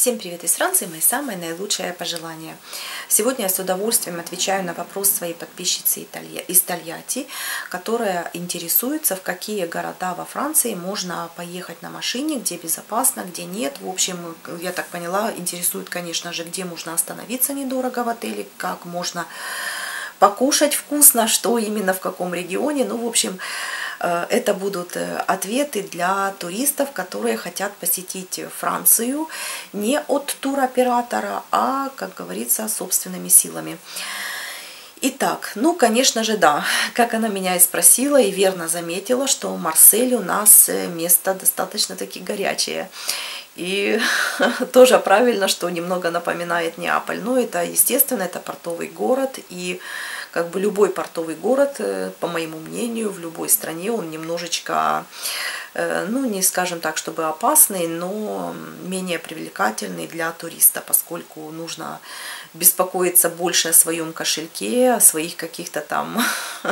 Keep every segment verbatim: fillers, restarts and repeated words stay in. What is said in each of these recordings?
Всем привет из Франции, мои самые наилучшие пожелания. Сегодня я с удовольствием отвечаю на вопрос своей подписчицы из Тольятти, которая интересуется, в какие города во Франции можно поехать на машине, где безопасно, где нет. В общем, я так поняла, интересует, конечно же, где можно остановиться недорого в отеле, как можно покушать вкусно, что именно в каком регионе. Ну, в общем, это будут ответы для туристов, которые хотят посетить Францию не от туроператора, а, как говорится, собственными силами. Итак, ну, конечно же, да, как она меня и спросила, и верно заметила, что Марсель у нас место достаточно-таки горячее. И тоже правильно, что немного напоминает Неаполь. Но это, естественно, это портовый город, и как бы любой портовый город, по моему мнению, в любой стране он немножечко, ну, не скажем так, чтобы опасный, но менее привлекательный для туриста, поскольку нужно беспокоиться больше о своем кошельке, о своих каких-то там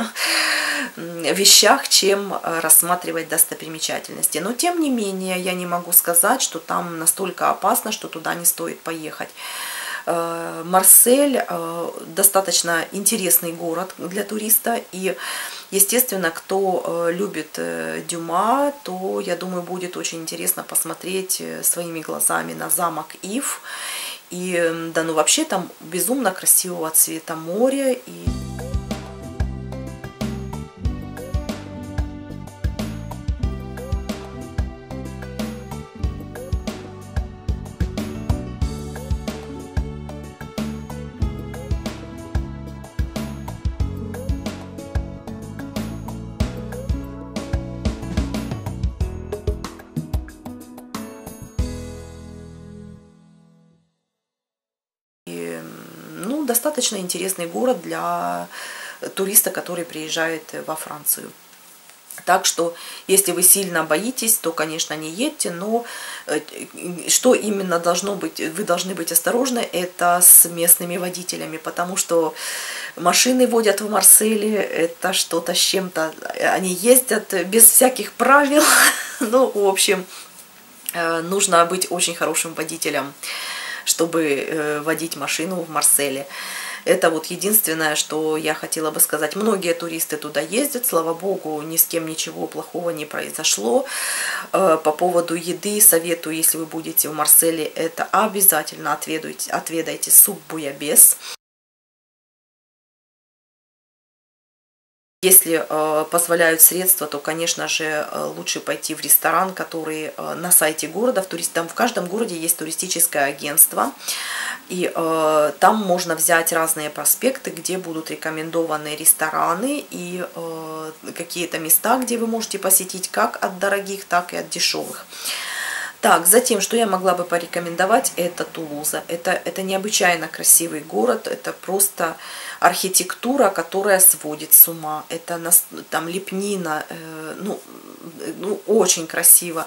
вещах, чем рассматривать достопримечательности. Но, тем не менее, я не могу сказать, что там настолько опасно, что туда не стоит поехать. Марсель достаточно интересный город для туриста, и, естественно, кто любит Дюма, то, я думаю, будет очень интересно посмотреть своими глазами на замок Ив. И, да, ну вообще там безумно красивого цвета море. И... Ну, достаточно интересный город для туриста, который приезжает во Францию. Так что, если вы сильно боитесь, то, конечно, не едьте, но что именно должно быть, вы должны быть осторожны, это с местными водителями, потому что машины водят в Марселе, это что-то с чем-то, они ездят без всяких правил, ну, в общем, нужно быть очень хорошим водителем, чтобы водить машину в Марселе. Это вот единственное, что я хотела бы сказать. Многие туристы туда ездят, слава богу, ни с кем ничего плохого не произошло. По поводу еды советую, если вы будете в Марселе, это обязательно отведайте, отведайте суп буябес. Если э, позволяют средства, то, конечно же, лучше пойти в ресторан, который э, на сайте города. В, турист... там в каждом городе есть туристическое агентство. И э, там можно взять разные проспекты, где будут рекомендованы рестораны и э, какие-то места, где вы можете посетить как от дорогих, так и от дешевых. Так, затем, что я могла бы порекомендовать, это Тулуза. Это, это необычайно красивый город, это просто архитектура, которая сводит с ума. Это там лепнина, э, ну, ну, очень красиво.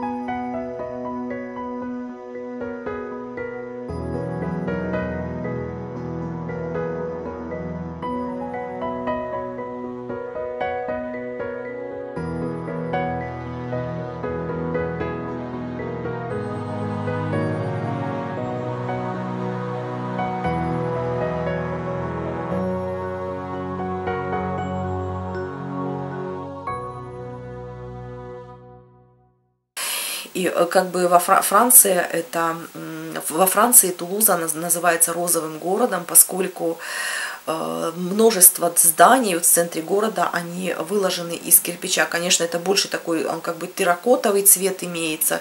И как бы во Франции, это, во Франции Тулуза называется розовым городом, поскольку множество зданий в центре города, они выложены из кирпича. Конечно, это больше такой, он как бы терракотовый цвет имеется,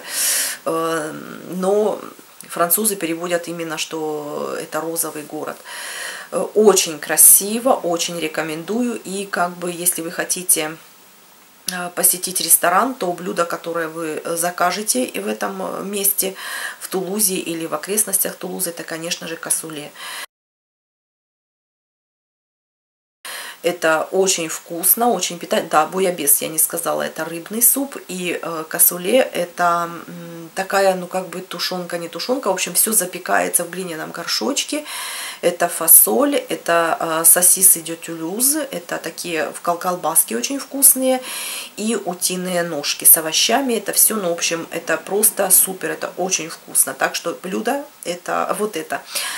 но французы переводят именно, что это розовый город. Очень красиво, очень рекомендую. И как бы, если вы хотите посетить ресторан, то блюдо, которое вы закажете в этом месте, в Тулузе или в окрестностях Тулузы, это, конечно же, кассуле. Это очень вкусно, очень питательно. Да, буябес я не сказала, это рыбный суп. И э, косуле это м, такая, ну как бы тушенка, не тушенка. В общем, все запекается в глиняном горшочке. Это фасоль, это э, сосисы дю Тюлюз, это такие колбаски очень вкусные. И утиные ножки с овощами. Это все, ну в общем, это просто супер, это очень вкусно. Так что блюдо это вот это.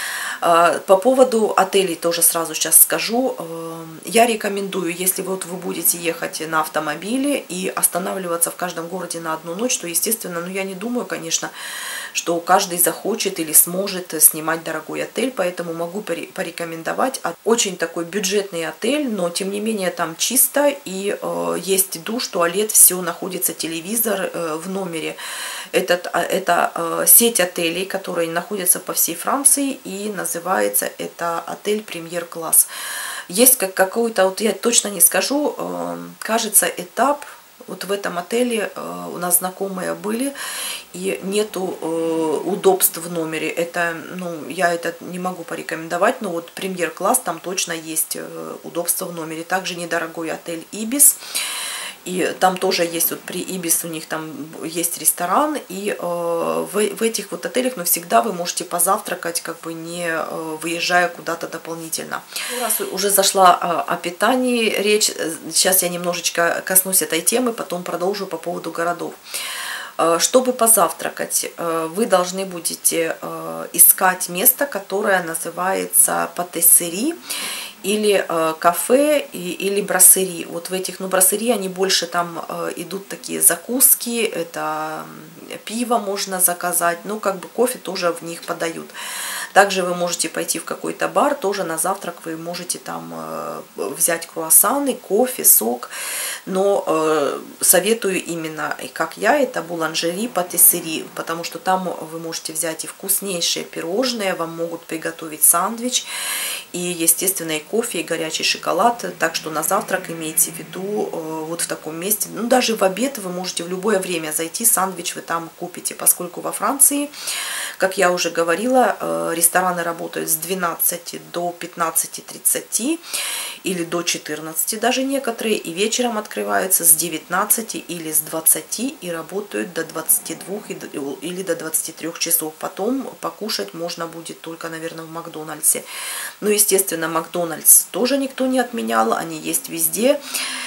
По поводу отелей тоже сразу сейчас скажу. Я рекомендую, если вот вы будете ехать на автомобиле и останавливаться в каждом городе на одну ночь, то, естественно, ну я не думаю, конечно, что каждый захочет или сможет снимать дорогой отель, поэтому могу порекомендовать. Очень такой бюджетный отель, но тем не менее там чисто и есть душ, туалет, все находится, телевизор в номере. Этот, это сеть отелей, которые находятся по всей Франции, и называется это отель премьер-класс. Есть как какой-то, вот я точно не скажу, кажется, этап. Вот в этом отеле у нас знакомые были, и нету удобств в номере. Это, ну, я это не могу порекомендовать, но вот премьер-класс, там точно есть удобства в номере. Также недорогой отель Ибис. И там тоже есть, вот при Ибис у них там есть ресторан, и э, в, в этих вот отелях, но всегда вы можете позавтракать, как бы не э, выезжая куда-то дополнительно. Раз уже зашла э, о питании речь, сейчас я немножечко коснусь этой темы, потом продолжу по поводу городов. Чтобы позавтракать, вы должны будете искать место, которое называется патиссери, или кафе, или брасserie. Вот в этих, ну, брасserie, они больше там идут такие закуски, это пиво можно заказать, ну, как бы кофе тоже в них подают. Также вы можете пойти в какой-то бар, тоже на завтрак вы можете там взять круассаны, кофе, сок. Но э, советую именно, как я, это буланжери, патиссери, потому что там вы можете взять и вкуснейшие пирожные, вам могут приготовить сандвич, и, естественно, и кофе, и горячий шоколад. Так что на завтрак имейте в виду э, вот в таком месте. Ну, даже в обед вы можете в любое время зайти, сандвич вы там купите, поскольку во Франции, как я уже говорила, э, рестораны работают с двенадцати до пятнадцати тридцати или до четырнадцати даже некоторые, и вечером открываются с девятнадцати или с двадцати и работают до двадцати двух или до двадцати трёх часов. Потом покушать можно будет только, наверное, в Макдональдсе. Но, естественно, Макдональдс тоже никто не отменял, они есть везде.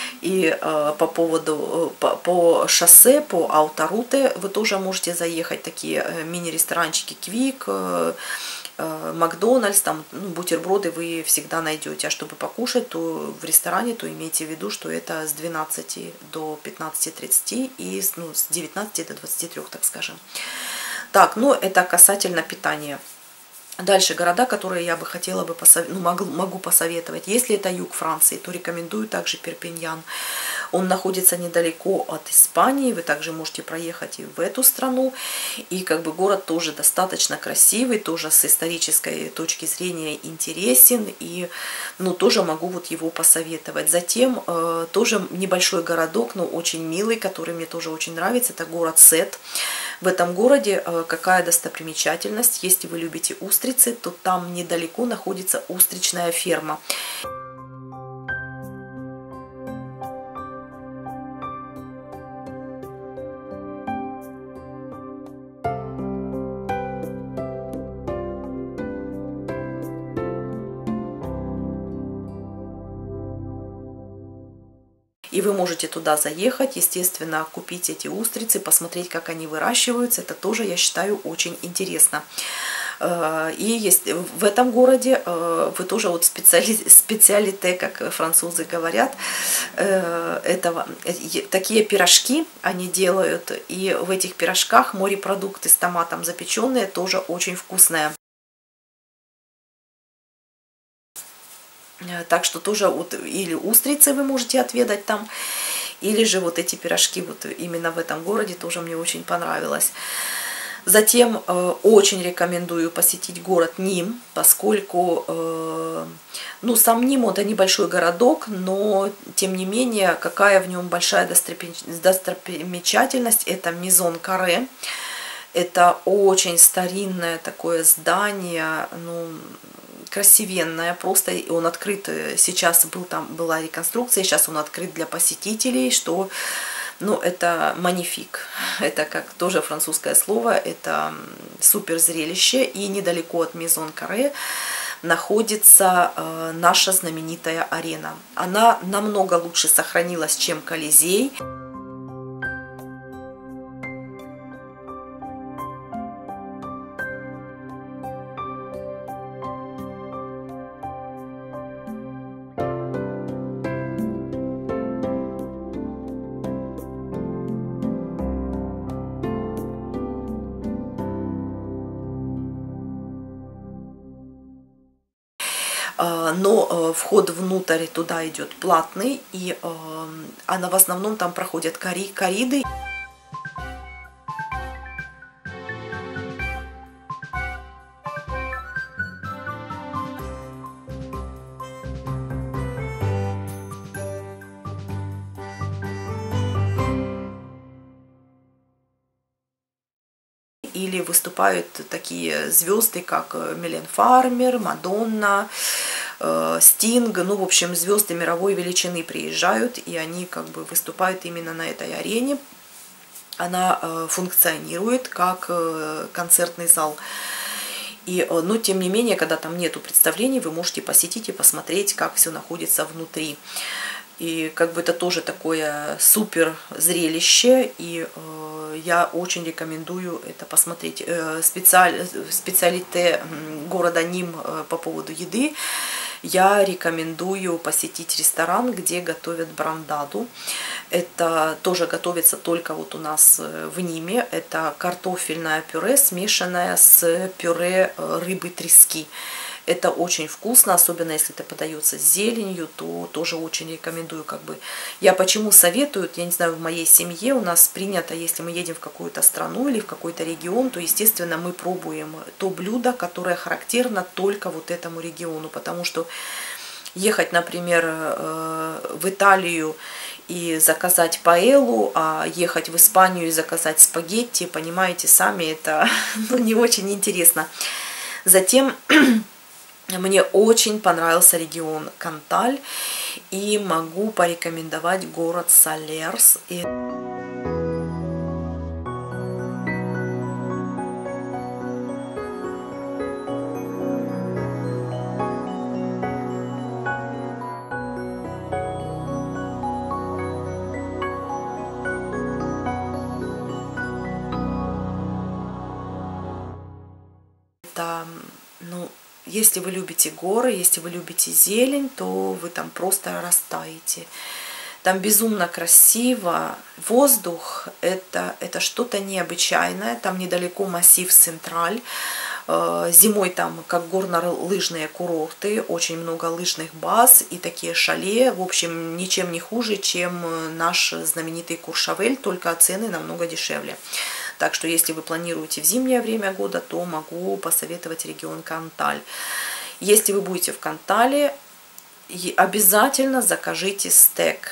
И э, по поводу, по, по шоссе, по Аутаруте вы тоже можете заехать, такие э, мини-ресторанчики Квик, э, э, Макдональдс, там, ну, бутерброды вы всегда найдете. А чтобы покушать, то в ресторане, то имейте в виду, что это с двенадцати до пятнадцати тридцати и ну, с девятнадцати до двадцати трёх, так скажем. Так, ну это касательно питания. Дальше города, которые я бы хотела бы посов... ну, могу, могу посоветовать. Если это юг Франции, то рекомендую также Перпиньян. Он находится недалеко от Испании, вы также можете проехать и в эту страну. И как бы город тоже достаточно красивый, тоже с исторической точки зрения интересен. И ну, тоже могу вот его посоветовать. Затем э, тоже небольшой городок, но очень милый, который мне тоже очень нравится. Это город Сет. В этом городе э, какая достопримечательность? Если вы любите устрицы, то там недалеко находится устричная ферма. И вы можете туда заехать, естественно, купить эти устрицы, посмотреть, как они выращиваются. Это тоже, я считаю, очень интересно. И есть в этом городе вы тоже вот специали, специалите, как французы говорят, этого, такие пирожки они делают. И в этих пирожках морепродукты с томатом запеченные, тоже очень вкусные. Так что тоже вот или устрицы вы можете отведать там, или же вот эти пирожки вот именно в этом городе тоже мне очень понравилось. Затем э, очень рекомендую посетить город Ним, поскольку э, ну, сам Ним это небольшой городок, но тем не менее какая в нем большая достопримечательность, это Мизон Каре. Это очень старинное такое здание, ну, красивенная, просто он открыт, сейчас был там, была реконструкция, сейчас он открыт для посетителей, что, ну, это манифик, это как тоже французское слово, это супер зрелище, и недалеко от Мезон Карре находится э, наша знаменитая арена. Она намного лучше сохранилась, чем Колизей. Но вход внутрь туда идет платный, и она в основном там проходят корриды. Или выступают такие звезды, как Милен Фармер, Мадонна, Стинг, ну, в общем, звезды мировой величины приезжают, и они как бы выступают именно на этой арене. Она функционирует как концертный зал. И, но, тем не менее, когда там нету представлений, вы можете посетить и посмотреть, как все находится внутри. И как бы это тоже такое супер зрелище, и э, я очень рекомендую это посмотреть. Э, специаль, специалите города Ним э, по поводу еды. Я рекомендую посетить ресторан, где готовят брандаду. Это тоже готовится только вот у нас в Ниме. Это картофельное пюре, смешанное с пюре рыбы трески. Это очень вкусно, особенно если это подается с зеленью, то тоже очень рекомендую. Как бы. Я почему советую, я не знаю, в моей семье у нас принято, если мы едем в какую-то страну или в какой-то регион, то, естественно, мы пробуем то блюдо, которое характерно только вот этому региону. Потому что ехать, например, в Италию и заказать паэллу, а ехать в Испанию и заказать спагетти, понимаете, сами это ну, не очень интересно. Затем... Мне очень понравился регион Канталь, и могу порекомендовать город Салерс. И... Это, ну, если вы любите горы, если вы любите зелень, то вы там просто растаете. Там безумно красиво. Воздух это, это что-то необычайное. Там недалеко массив Централь. Зимой там как горно-лыжные курорты, очень много лыжных баз и такие шале. В общем, ничем не хуже, чем наш знаменитый Куршавель, только цены намного дешевле. Так что, если вы планируете в зимнее время года, то могу посоветовать регион Канталь. Если вы будете в Кантале, обязательно закажите стек.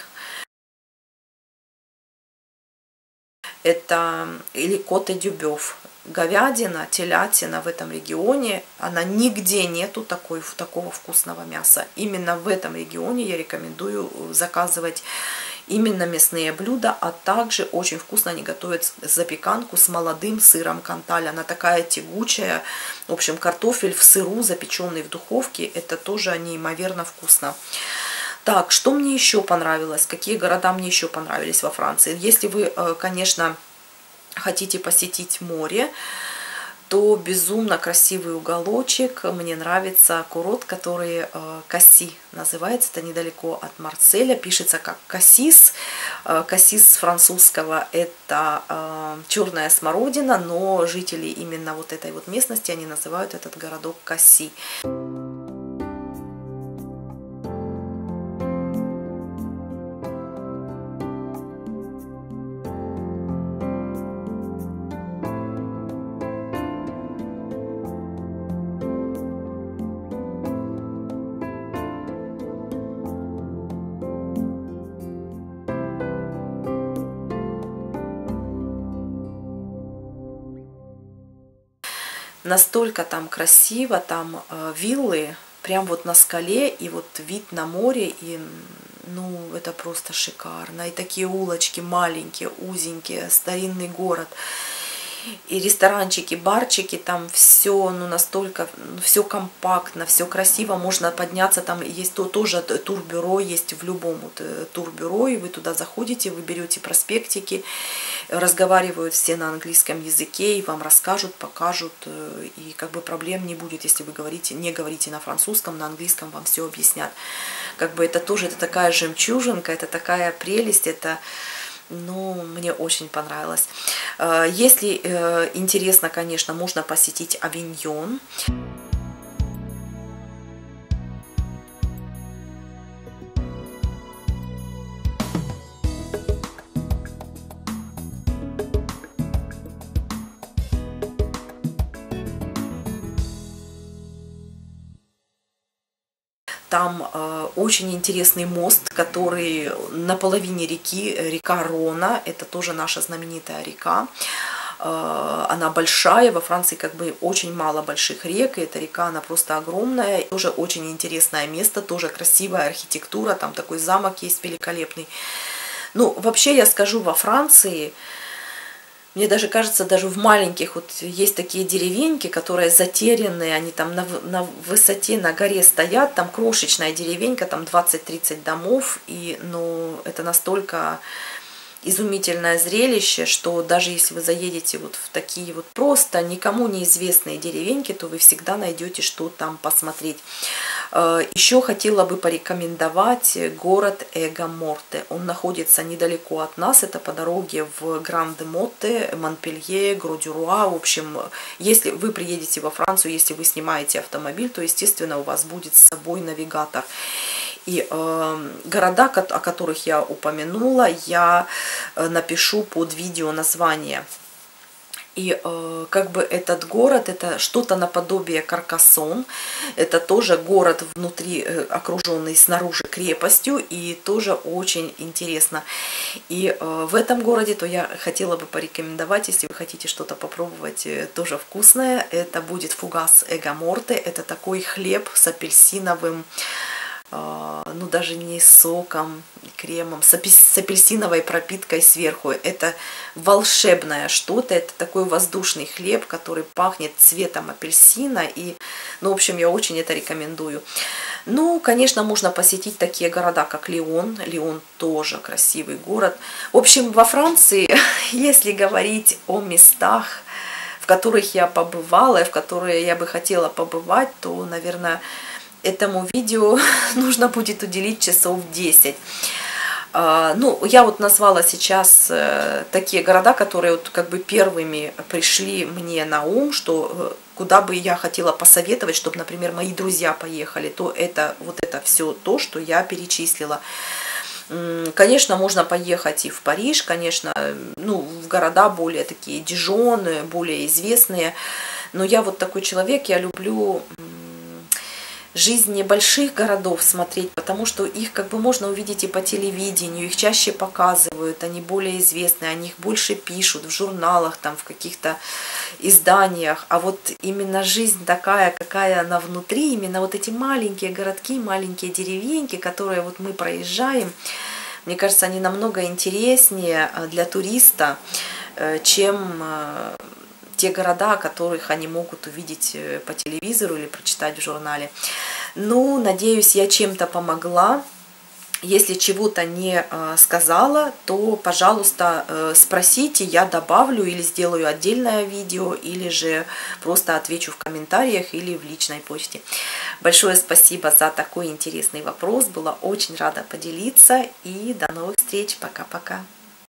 Это или коте-дю-бёв. Говядина, телятина в этом регионе, она нигде нету такой, такого вкусного мяса. Именно в этом регионе я рекомендую заказывать именно мясные блюда, а также очень вкусно они готовят запеканку с молодым сыром Канталь. Она такая тягучая. В общем, картофель в сыру, запеченный в духовке, это тоже неимоверно вкусно. Так, что мне еще понравилось? Какие города мне еще понравились во Франции? Если вы, конечно, хотите посетить море, то безумно красивый уголочек. Мне нравится курорт, который э, Касси называется. Это недалеко от Марселя. Пишется как Кассис. Э, Кассис с французского это э, черная смородина, но жители именно вот этой вот местности, они называют этот городок Касси. Настолько там красиво, там э, виллы, прям вот на скале, и вот вид на море, и ну это просто шикарно. И такие улочки маленькие, узенькие, старинный город. И ресторанчики, барчики, там все, ну, настолько, все компактно, все красиво, можно подняться, там есть то, тоже турбюро, есть в любом вот, турбюро, и вы туда заходите, вы берете проспектики, разговаривают все на английском языке, и вам расскажут, покажут, и как бы проблем не будет, если вы говорите, не говорите на французском, на английском вам все объяснят. Как бы это тоже, это такая жемчужинка, это такая прелесть, это... Ну, мне очень понравилось. Если интересно, конечно, можно посетить Авиньон. Там э, очень интересный мост, который на половине реки, река Рона, это тоже наша знаменитая река. Э, она большая, во Франции как бы очень мало больших рек, и эта река, она просто огромная. Тоже очень интересное место, тоже красивая архитектура, там такой замок есть великолепный. Ну, вообще я скажу, во Франции... Мне даже кажется, даже в маленьких вот есть такие деревеньки, которые затерянные, они там на, на высоте, на горе стоят, там крошечная деревенька, там двадцать-тридцать домов, и ну, это настолько изумительное зрелище, что даже если вы заедете вот в такие вот просто никому неизвестные деревеньки, то вы всегда найдете, что там посмотреть. Еще хотела бы порекомендовать город Эго-Морте. Он находится недалеко от нас, это по дороге в Гранд-Мотте, Монпелье, Гродюруа. В общем, если вы приедете во Францию, если вы снимаете автомобиль, то, естественно, у вас будет с собой навигатор. И э, города, о которых я упомянула, я напишу под видео название. И э, как бы этот город, это что-то наподобие Каркасон. Это тоже город внутри, э, окруженный снаружи крепостью, и тоже очень интересно. И э, в этом городе, то я хотела бы порекомендовать, если вы хотите что-то попробовать э, тоже вкусное, это будет фугас Эго-Морте. Это такой хлеб с апельсиновым, ну даже не соком, кремом, с апельсиновой пропиткой сверху. Это волшебное что-то, это такой воздушный хлеб, который пахнет цветом апельсина. И, ну, в общем, я очень это рекомендую. Ну, конечно, можно посетить такие города, как Лион. Лион тоже красивый город. В общем, во Франции, если говорить о местах, в которых я побывала, и в которые я бы хотела побывать, то, наверное, этому видео нужно будет уделить часов десять. Ну, я вот назвала сейчас такие города, которые вот как бы первыми пришли мне на ум, что куда бы я хотела посоветовать, чтобы, например, мои друзья поехали, то это вот это все то, что я перечислила. Конечно, можно поехать и в Париж, конечно, ну, в города более такие, Дижон, более известные, но я вот такой человек, я люблю жизни больших городов смотреть, потому что их как бы можно увидеть и по телевидению, их чаще показывают, они более известны, о них больше пишут в журналах, там, в каких-то изданиях, а вот именно жизнь такая, какая она внутри, именно вот эти маленькие городки, маленькие деревеньки, которые вот мы проезжаем, мне кажется, они намного интереснее для туриста, чем те города, о которых они могут увидеть по телевизору или прочитать в журнале. Ну, надеюсь, я чем-то помогла. Если чего-то не сказала, то, пожалуйста, спросите, я добавлю или сделаю отдельное видео, или же просто отвечу в комментариях или в личной почте. Большое спасибо за такой интересный вопрос. Была очень рада поделиться. И до новых встреч. Пока-пока.